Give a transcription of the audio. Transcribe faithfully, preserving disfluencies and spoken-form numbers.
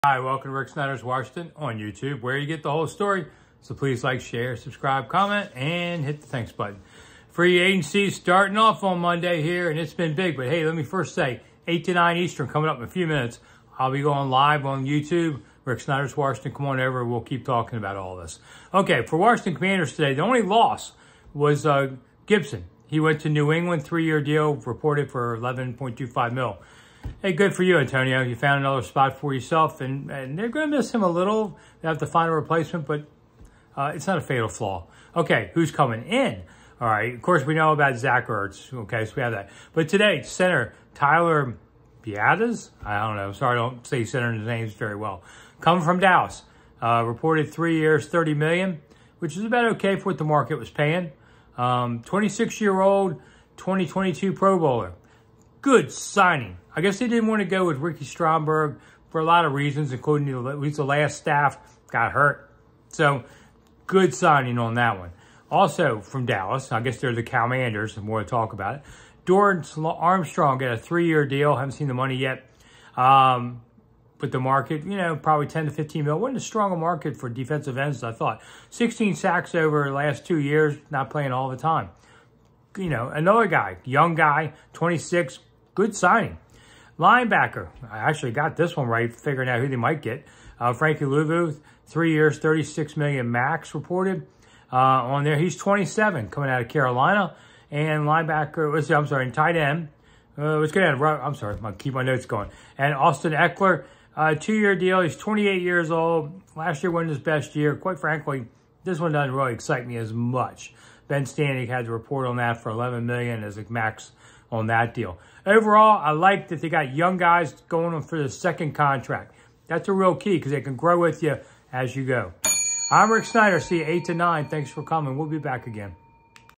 Hi, welcome to Rick Snider's Washington on YouTube, where you get the whole story. So please like, share, subscribe, comment, and hit the thanks button. Free agency starting off on Monday here, and it's been big. But hey, let me first say, eight to nine Eastern coming up in a few minutes. I'll be going live on YouTube. Rick Snider's Washington, come on over. We'll keep talking about all this. Okay, for Washington Commanders today, the only loss was uh, Gibson. He went to New England, three-year deal, reported for eleven point two five mil. Hey, good for you, Antonio. You found another spot for yourself, and, and they're going to miss him a little. They have to find a replacement, but uh, it's not a fatal flaw. Okay, who's coming in? All right, of course, we know about Zach Ertz. Okay, so we have that. But today, center Tyler Biadasz? I don't know. Sorry, I don't say center names very well. Coming from Dallas. Uh, reported three years, thirty million dollars, which is about okay for what the market was paying. Um, twenty-six-year-old, twenty twenty-two Pro Bowler. Good signing. I guess they didn't want to go with Ricky Stromberg for a lot of reasons, including at least the last staff got hurt. So, good signing on that one. Also from Dallas, I guess they're the Commanders, the more to talk about it. Dorrance Armstrong got a three-year deal. Haven't seen the money yet. Um, but the market, you know, probably ten to fifteen mil. Wasn't as strong a market for defensive ends as I thought. sixteen sacks over the last two years, not playing all the time. You know, another guy, young guy, twenty-six, good signing. Linebacker, I actually got this one right, figuring out who they might get. Uh, Frankie Louvu, three years, thirty-six million max reported uh, on there. He's twenty-seven, coming out of Carolina. And linebacker, let's see, I'm sorry, and tight end. Uh, let's get out. I'm sorry, I'll keep my notes going. And Austin Eckler, uh, two-year deal. He's twenty-eight years old. Last year wasn't his best year. Quite frankly, this one doesn't really excite me as much. Ben Stanek had to report on that for eleven million dollars as a max on that deal. Overall, I like that they got young guys going on for the second contract. That's a real key because they can grow with you as you go. I'm Rick Snider. See you eight to nine. Thanks for coming. We'll be back again.